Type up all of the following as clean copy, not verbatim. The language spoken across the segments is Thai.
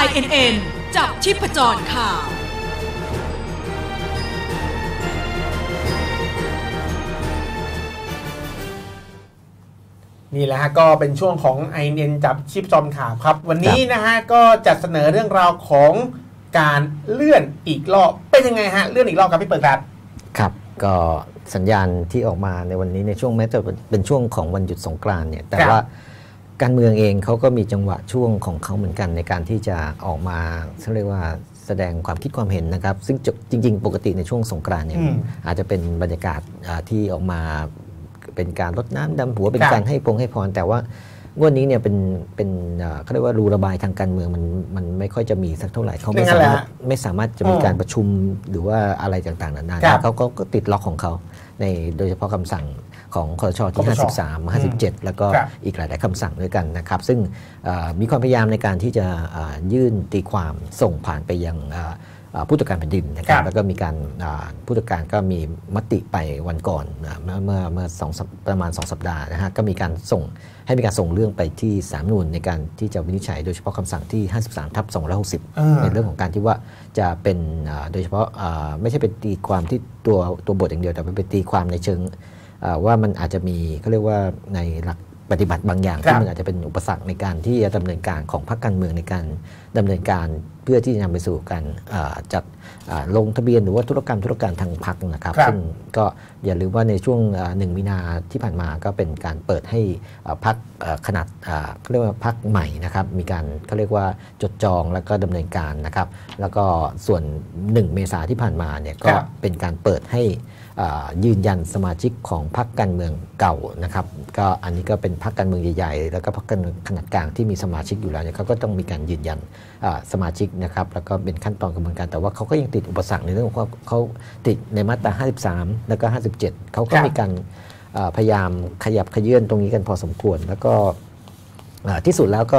INN จับชีพจรข่าวนี่แหละฮะก็เป็นช่วงของ INN จับชีพจรข่าวครับวันนี้นะฮะก็จะเสนอเรื่องราวของการเลื่อนอีกรอบเป็นยังไงฮะเลื่อนอีกรอบครับพี่เปิดครับก็สัญญาณที่ออกมาในวันนี้ในช่วงแม้จะเป็นช่วงของวันหยุดสงกรานต์เนี่ยแต่ว่าการเมืองเองเขาก็มีจังหวะช่วงของเขาเหมือนกันในการที่จะออกมาเรียกว่าแสดงความคิดความเห็นนะครับซึ่งจริงๆปกติในช่วงสงกรานต์เนี่ยอาจจะเป็นบรรยากาศที่ออกมาเป็นการรดน้ำดำหัวเป็นการให้พรแต่ว่างวดนี้เนี่ยเป็นเขาเรียกว่ารูระบายทางการเมืองมันไม่ค่อยจะมีสักเท่าไหร่เขาไม่สามารถจะมีการประชุมหรือว่าอะไรต่างๆนานาเขาก็ติดล็อกของเขาในโดยเฉพาะคำสั่งของคสชที่53 57แล้วก็อีกหลายๆคำสั่งด้วยกันนะครับซึ่งมีความพยายามในการที่จะยื่นตีความส่งผ่านไปยังผู้ตรวจการแผ่นดินนะครับแล้วก็มีการผู้ตรวจการก็มีมติไปวันก่อนเมื่อประมาณ2 สัปดาห์นะฮะก็มีการให้มีการส่งเรื่องไปที่ศาลรัฐธรรมนูญในการที่จะวินิจฉัยโดยเฉพาะคำสั่งที่53/260ในเรื่องของการที่ว่าจะเป็นโดยเฉพาะไม่ใช่เป็นตีความที่ตัวบทอย่างเดียวแต่เป็นตีความในเชิงว่ามันอาจจะมีเขาเรียกว่าในหลักปฏิบัติบางอย่างที่มันอาจจะเป็นอุปสรรคในการที่จะดำเนินการของพรรคการเมืองในการดำเนินการเพื่อที่จะนำไปสู่การจัดลงทะเบียนหรือว่าธุรการทางพรรคนะครับซึ่งก็อย่าลืมว่าในช่วง1 มีนาที่ผ่านมาก็เป็นการเปิดให้พรรคขนาดเขาเรียกว่าพรรคใหม่นะครับมีการเขาเรียกว่าจดจองแล้วก็ดำเนินการนะครับแล้วก็ส่วน1 เมษายนที่ผ่านมาเนี่ยก็เป็นการเปิดให้ยืนยันสมาชิกของพรรคการเมืองเก่านะครับก็อันนี้ก็เป็นพรรคการเมืองใหญ่ๆแล้วก็พรรคการเมืองขนาดกลางที่มีสมาชิกอยู่แล้วเนี่ยเขาก็ต้องมีการยืนยันสมาชิกนะครับแล้วก็เป็นขั้นตอนกระบวนการแต่ว่าเขาก็ยังติดอุปสรรคในเรื่องของเขาติดในมาตรา53แล้วก็57เขาก็มีการพยายามขยับขยื่นตรงนี้กันพอสมควรแล้วก็ที่สุดแล้วก็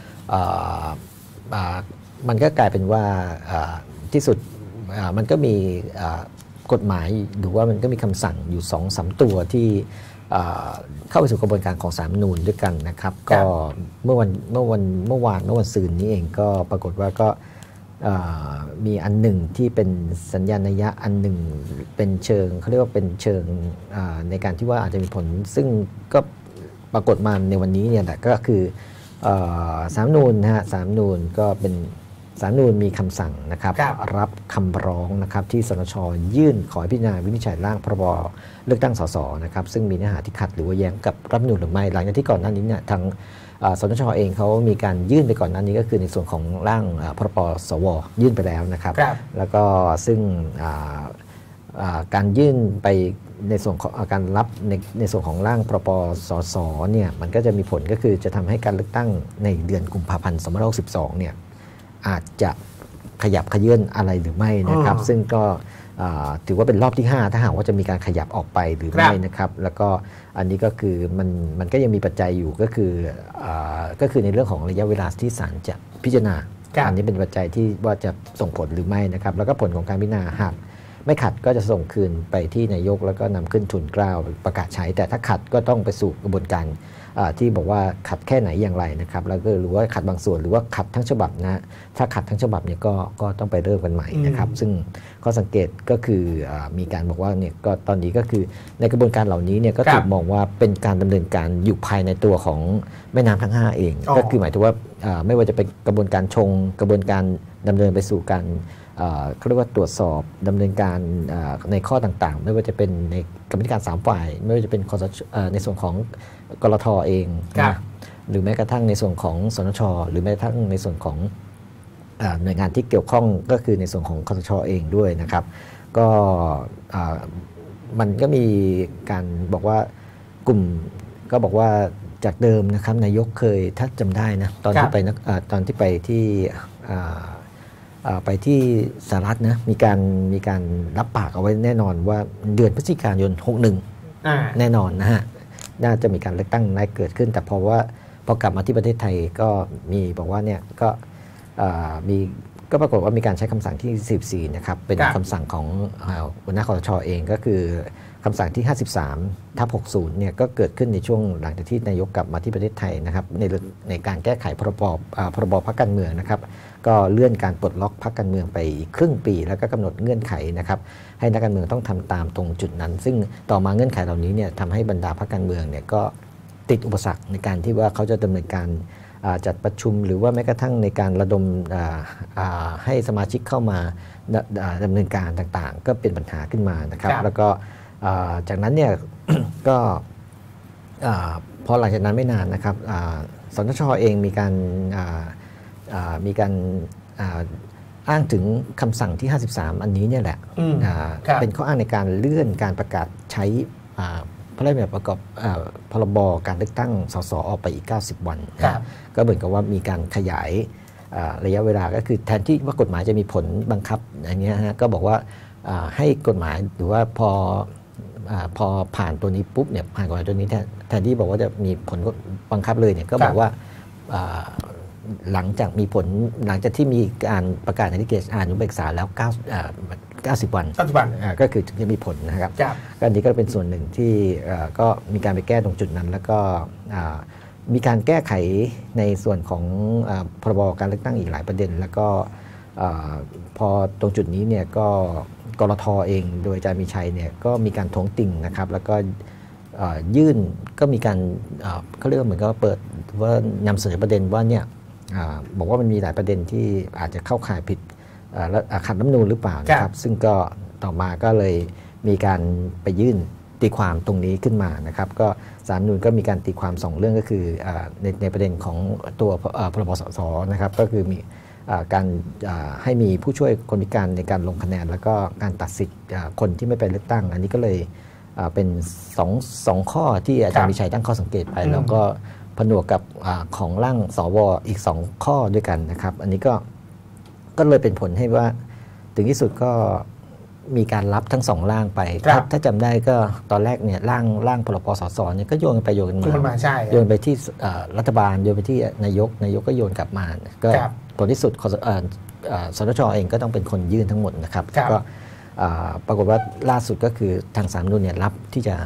มันก็กลายเป็นว่าที่สุดมันก็มีกฎหมายหรือว่ามันก็มีคำสั่งอยู่ 2-3 ตัวที่เข้าไปสู่กระบวนการของศาลรัฐธรรมนูญด้วยกันนะครับก็เมื่อวันซืนนี้เองก็ปรากฏว่าก็มีอันหนึ่งที่เป็นสัญญาณนัยยะอันหนึ่งเป็นเชิงเขาเรียกว่าเป็นเชิงในการที่ว่าอาจจะมีผลซึ่งก็ปรากฏมาในวันนี้เนี่ยแหละก็คือศาลรัฐธรรมนูญนะฮะศาลรัฐธรรมนูญก็เป็นศาลรัฐธรรมนูญมีคำสั่งนะครับรับคำร้องนะครับที่สนช.ยื่นขอให้พิจารณาวินิจฉัยร่างพรบเลือกตั้งสสนะครับซึ่งมีเนื้อหาที่ขัดหรือว่าแย้งกับรัฐธรรมนูญหรือไม่หลังจากที่ก่อนหน้านี้เนี่ยทางสนช.เองเขามีการยื่นไปก่อนหน้านี้ก็คือในส่วนของร่างพรบสวยื่นไปแล้วนะครับแล้วก็ซึ่งการยื่นไปในส่วนของการรับในส่วนของร่างพรบสสเนี่ยมันก็จะมีผลก็คือจะทำให้การเลือกตั้งในเดือนกุมภาพันธ์2562เนี่ยอาจจะขยับขยื่นอะไรหรือไม่นะครับซึ่งก็ถือว่าเป็นรอบที่5ถ้าหากว่าจะมีการขยับออกไปหรือไม่นะครับแล้วก็อันนี้ก็คือมันก็ยังมีปัจจัยอยู่ก็คือในเรื่องของระยะเวลาที่ศาลจะพิจารณาอันนี้เป็นปัจจัยที่ว่าจะส่งผลหรือไม่นะครับแล้วก็ผลของการพิจารณาหากไม่ขัดก็จะส่งคืนไปที่นายกแล้วก็นำขึ้นทุนเกล้าประกาศใช้แต่ถ้าขัดก็ต้องไปสู่กระบวนการที่บอกว่าขัดแค่ไหนอย่างไรนะครับแล้วก็หรือว่าขัดบางส่วนหรือว่าขัดทั้งฉบับนะถ้าขัดทั้งฉบับเนี่ยก็ต้องไปเริ่มกันใหม่นะครับซึ่งข้อสังเกตก็คือมีการบอกว่าเนี่ยก็ตอนนี้ก็คือในกระบวนการเหล่านี้เนี่ยก็ถูกมองว่าเป็นการดำเนินการอยู่ภายในตัวของแม่น้ำทั้ง5เองก็คือหมายถึงว่าไม่ว่าจะเป็นกระบวนการชงกระบวนการดำเนินไปสู่การเขาเรียกว่าตรวจสอบดำเนินการในข้อต่างๆไม่ว่าจะเป็นในกรรมการ3 ฝ่ายไม่ว่าจะเป็นในส่วนของกลท.เองนะหรือแม้กระทั่งในส่วนของสนช.หรือแม้กระทั่งในส่วนของหน่วยงานที่เกี่ยวข้องก็คือในส่วนของคสช.เองด้วยนะครับก็มันก็มีการบอกว่ากลุ่มก็บอกว่าจากเดิมนะครับนายกเคยถ้าจำได้นะตอนที่ไปที่สหรัฐนะมีการรับปากเอาไว้แน่นอนว่าเดือนพฤศจิกายน61แน่นอนนะฮะน่าจะมีการเลือกตั้งได้เกิดขึ้นแต่พอกลับมาที่ประเทศไทยก็มีบอกว่าเนี่ยก็มีก็ปรากฏว่ามีการใช้คำสั่งที่44นะครับเป็นคำสั่งของหัวหน้าคสช.เองก็คือคำสั่งที่53/60เนี่ยก็เกิดขึ้นในช่วงหลังจากที่นายกกลับมาที่ประเทศไทยนะครับในการแก้ไขพรบพรรคการเมืองนะครับก็เลื่อนการปลดล็อกพรรคการเมืองไปอีกครึ่งปีแล้วก็กำหนดเงื่อนไขนะครับให้นักการเมืองต้องทำตามตรงจุดนั้นซึ่งต่อมาเงื่อนไขเหล่านี้เนี่ยทำให้บรรดาพรรคการเมืองเนี่ยก็ติดอุปสรรคในการที่ว่าเขาจะดำเนินการจัดประชุมหรือว่าแม้กระทั่งในการระดมให้สมาชิกเข้ามาดำเนินการต่างๆก็เป็นปัญหาขึ้นมานะครับแล้วก็จากนั้นเนี่ย ก็พอหลังจากนั้นไม่นานนะครับสนช.เองมีการอ้างถึงคำสั่งที่53อันนี้เนี่ยแหละเป็นข้ออ้างในการเลื่อนการประกาศใช้พระราชบัญญัติประกอบพรบการเลือกตั้งสสออกไปอีก90วันก็เหมือนกับว่ามีการขยายระยะเวลาก็คือแทนที่ว่ากฎหมายจะมีผลบังคับอย่างเงี้ยฮะก็บอกว่าให้กฎหมายหรือว่าพอผ่านตัวนี้ปุ๊บเนี่ยผ่านกฎหมายตัวนี้แทนที่บอกว่าจะมีผลบังคับเลยเนี่ยก็บอกว่าหลังจากที่มีการประกาศในที่เกณฑ์อนุเบกษาแล้ว90 วันก็คือถึงจะมีผลนะครับก็อันนี้ก็เป็นส่วนหนึ่งที่ก็มีการไปแก้ตรงจุดนั้นแล้วก็มีการแก้ไขในส่วนของพรบการเลือกตั้งอีกหลายประเด็นแล้วก็พอตรงจุดนี้เนี่ยก็กลท.เองโดยอาจารย์มีชัยเนี่ยก็มีการท้วงติ่งนะครับแล้วก็ยื่นก็มีการเขาเรียกว่าเหมือนกับเปิดว่านำเสนอประเด็นว่าเนี่ยบอกว่ามันมีหลายประเด็นที่อาจจะเข้าข่ายผิดขัดรัฐธรรมนูญหรือเปล่านะครับซึ่งก็ต่อมาก็เลยมีการไปยื่นตีความตรงนี้ขึ้นมานะครับก็ศาลรัฐธรรมนูญก็มีการตีความ2เรื่องก็คือในประเด็นของตัวพรบสสนะครับก็คือมีการให้มีผู้ช่วยคนพิการในการลงคะแนนแล้วก็การตัดสิทธิ์คนที่ไม่ไปเลือกตั้งอันนี้ก็เลยเป็นสองข้อที่อาจารย์มีชัยตั้งข้อสังเกตไปแล้วก็ผนวกกับของร่างสวอีก2ข้อด้วยกันนะครับอันนี้ก็เลยเป็นผลให้ว่าถึงที่สุดก็มีการรับทั้ง2ร่างไปถ้าจำได้ก็ตอนแรกเนี่ยร่างพรบสสเนี่ยก็โยนกันไปโยนกันมาโยนไปที่รัฐบาลโยนไปที่นายกก็โยนกลับมาก็ผลที่สุดสนช.เองก็ต้องเป็นคนยื่นทั้งหมดนะครับก็ปรากฏว่าล่าสุดก็คือทางศาลรัฐธรรมนูญเนี่ยรับที่จะ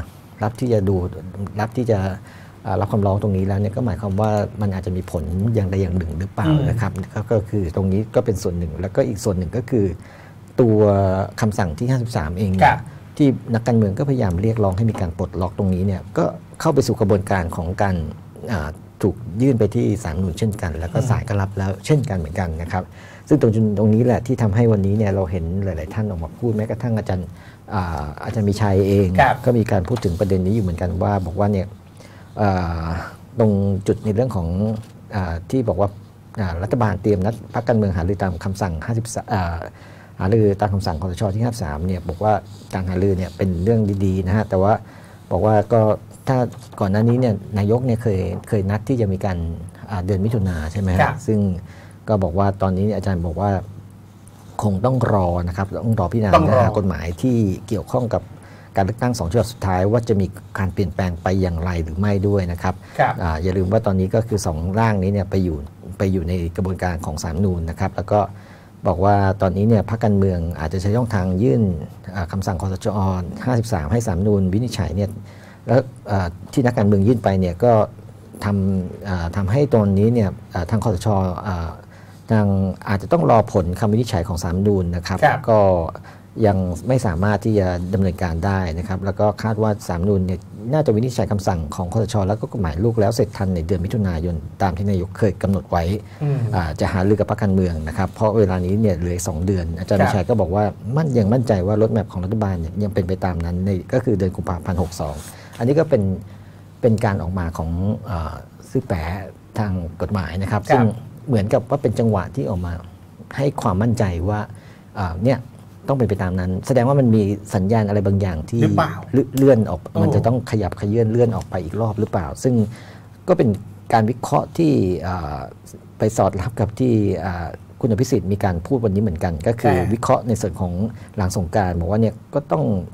รับคำร้องตรงนี้แล้วเนี่ยก็หมายความว่ามันอาจจะมีผลอย่างใดอย่างหนึ่งหรือเปล่านะครับก็คือตรงนี้ก็เป็นส่วนหนึ่งแล้วก็อีกส่วนหนึ่งก็คือตัวคำสั่งที่53เองที่นักการเมืองก็พยายามเรียกร้องให้มีการปลดล็อกตรงนี้เนี่ยก็เข้าไปสู่กระบวนการของการถูกยื่นไปที่ศาลรัฐธรรมนูญเช่นกันแล้วก็ศาลก็รับแล้วเช่นกันเหมือนกันนะครับซึ่งตรงนี้แหละที่ทำให้วันนี้เนี่ยเราเห็นหลายๆท่านออกมาพูดแม้กระทั่งอาจารย์มีชัยเองก็มีการพูดถึงประเด็นนี้อยู่เหมือนกันว่าบอกว่าเนี่ยตรงจุดในเรื่องของที่บอกว่ารัฐบาลเตรียมนัดพรรคการเมืองหารือตามคำสั่งหารือตามคำสั่งคสชที่53เนี่ยบอกว่าการหารือเนี่ยเป็นเรื่องดีๆนะฮะแต่ว่าบอกว่าก็ถ้าก่อนหน้านี้เนี่ยนายกเนี่ยเคยนัดที่จะมีการเดือนมิถุนาใช่ไหมซึ่งก็บอกว่าตอนนี้อาจารย์บอกว่าคงต้องรอนะครับต้องรอพิจารณากฎหมายที่เกี่ยวข้องกับการเลือกตั้ง2 ฉบับสุดท้ายว่าจะมีการเปลี่ยนแปลงไปอย่างไรหรือไม่ด้วยนะครับอย่าลืมว่าตอนนี้ก็คือ2ร่างนี้เนี่ยไปอยู่ในกระบวนการของศาลรัฐธรรมนูญนะครับแล้วก็บอกว่าตอนนี้เนี่ยพรรคการเมืองอาจจะใช้ช่องทางยื่นคำสั่งคสช53ให้ศาลรัฐธรรมนูญวินิจฉัยเนี่ยแล้วที่นักการเมืองยื่นไปเนี่ยก็ทำให้ตอนนี้เนี่ยทางคสชทางอาจจะต้องรอผลคำวินิจฉัยของศาลรัฐธรรมนูญนะครับก็ยังไม่สามารถที่จะดำเนินการได้นะครับแล้วก็คาดว่าศาลรัฐธรรมนูญเนี่ยน่าจะวินิจฉัยคำสั่งของคสชแล้วก็กฎหมายลูกแล้วเสร็จทันในเดือนมิถุนายนตามที่นายกเคยกำหนดไว้จะหารือกับพรรคการเมืองนะครับเพราะเวลานี้เนี่ยเหลือ2 เดือนอาจารย์วิชัยก็บอกว่ายังมั่นใจว่ารถแมพของรัฐบาลเนี่ยยังเป็นไปตามนั้นก็คือเดือนกุมภาพันธ์62อันนี้ก็เป็นการออกมาของซื่อแปะทางกฎหมายนะครับซึ่งเหมือนกับว่าเป็นจังหวะที่ออกมาให้ความมั่นใจว่าเนี่ยต้องเป็นไปตามนั้นแสดงว่ามันมีสัญญาณอะไรบางอย่างที่เลื่อนออกมันจะต้องขยับเขยื้อนเลื่อนออกไปอีกรอบหรือเปล่าซึ่งก็เป็นการวิเคราะห์ที่ไปสอดรับกับที่คุณอภิสิทธิ์มีการพูดวันนี้เหมือนกันก็คือวิเคราะห์ในส่วนของหลังสงกรานต์บอกว่าเนี่ยก็ต้อง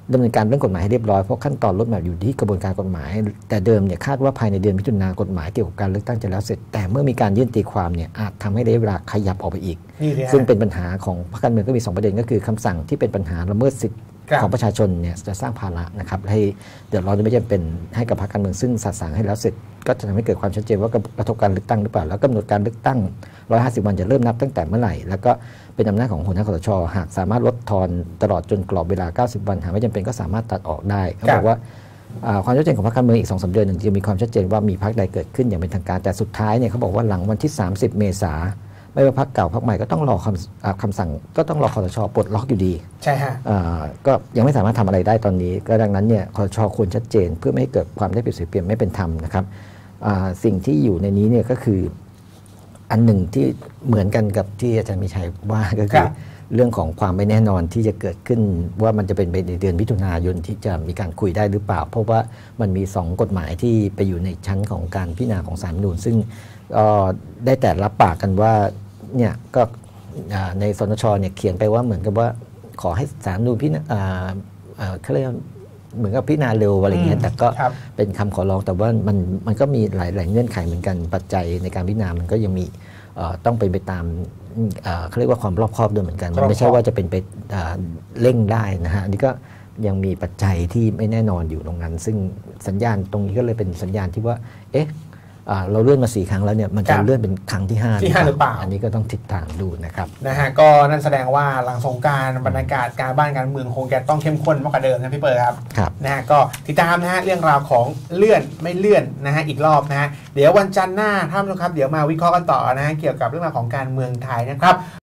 ดำเนินการเรื่องกฎหมายให้เรียบร้อยเพราะขั้นตอนรถแมพอยู่ที่กระบวนการกฎหมายแต่เดิมเนี่ยคาดว่าภายในเดือนมิถุนายนกฎหมายเกี่ยวกับการเลือกตั้งจะแล้วเสร็จแต่เมื่อมีการยื่นตีความเนี่ยอาจทำให้ระยะเวลาขยับออกไปอีกซึ่งเป็นปัญหาของพรรคการเมืองก็มี2ประเด็นก็คือคำสั่งที่เป็นปัญหาละเมิดสิทธิของประชาชนเนี่ยจะสร้างภาระนะครับให้เดือดร้อนไม่จำเป็นให้กับพรรคการเมืองซึ่งสะสางให้แล้วเสร็จก็จะทำให้เกิดความชัดเจนว่ากระทบการเลือกตั้งหรือเปล่าแล้วกำหนดการเลือกตั้ง150 วันจะเริ่มนับตั้งแต่เมื่อไหร่แล้วก็เป็นอำนาจของหัวหน้าคสช.หากสามารถลดทอนตลอดจนกรอบเวลา90 วันหากไม่จำเป็นก็สามารถตัดออกได้เขาบอกว่าความชัดเจนของพรรคการเมืองอีก 2-3 เดือนหนึ่งจะมีความชัดเจนว่ามีพรรคใดเกิดขึ้นอย่างเป็นทางการแต่สุดท้ายเนี่ยเขาบอกว่าหลังวันที่30 เมษายนไม่ว่าพรรคเก่าพรรคใหม่ก็ต้องรอคำสั่งก็ต้องรอคสช.ปลดล็อกอยู่ดีใช่ฮะก็ยังไม่สามารถทำอะไรได้ตอนนี้ก็ดังนั้นเนี่ยคสช.ควรชัดเจนเพื่อไม่ให้เกิดความได้เปรียบเสียเปรียบไม่เป็นธรรมนะครับสิ่งที่อยู่ในนี้เนี่ยก็คืออันหนึ่งที่เหมือนกันกับที่อาจารย์มีชัยว่าก็คือเรื่องของความไม่แน่นอนที่จะเกิดขึ้นว่ามันจะเป็นไปในเดือนมิถุนายนที่จะมีการคุยได้หรือเปล่าเพราะว่ามันมี2กฎหมายที่ไปอยู่ในชั้นของการพิจารณาของศาลรัฐธรรมนูญซึ่งได้แต่รับปากกันว่าเนี่ยก็ในสนชเนี่ยเขียนไปว่าเหมือนกับว่าขอให้ศาลรัฐธรรมนูญเขาเรียกเหมือนกับพิจารณาเร็วอะไรอย่างเงี้ยแต่ก็เป็นคำขอร้องแต่ว่ามันก็มีหลายเงื่อนไขเหมือนกันปัจจัยในการพิจารณามันก็ยังมีต้องเป็นไปตามเขาเรียกว่าความรอบคอบด้วยเหมือนกันมันไม่ใช่ว่าจะเป็นไปเร่งได้นะฮะนี่ก็ยังมีปัจจัยที่ไม่แน่นอนอยู่ตรงนั้นซึ่งสัญญาณตรงนี้ก็เลยเป็นสัญญาณที่ว่าเอ๊ะเราเลื่อนมา4 ครั้งแล้วเนี่ยมันจะเลื่อนเป็นครั้งที่5 หรือเปล่าอันนี้ก็ต้องติดตามดูนะครับนะฮะก็นั่นแสดงว่าหลังสงกรานต์บรรยากาศการบ้านการเมืองคงจะต้องเข้มข้นมากกว่าเดิมนะพี่เปิร์ครับนะฮะก็ติดตามนะฮะเรื่องราวของเลื่อนไม่เลื่อนนะฮะอีกรอบนะฮะเดี๋ยววันจันทร์หน้าท่านผู้ชมครับเดี๋ยวมาวิเคราะห์กันต่อนะฮะเกี่ยวกับเรื่องราวของการเมืองไทยนะครับ